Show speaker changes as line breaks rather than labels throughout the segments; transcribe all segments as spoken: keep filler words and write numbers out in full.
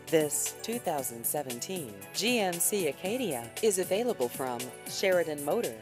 This two thousand seventeen G M C Acadia is available from Sheridan Motor.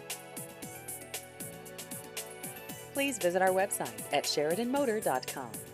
Please visit our website at Sheridan Motor dot com.